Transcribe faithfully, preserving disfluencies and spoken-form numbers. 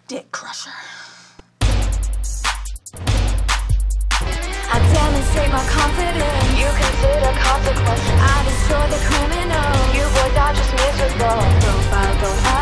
Dick crusher. I demonstrate my confidence. You consider consequences. I destroy the criminal. You boys are just miserable. Profile don't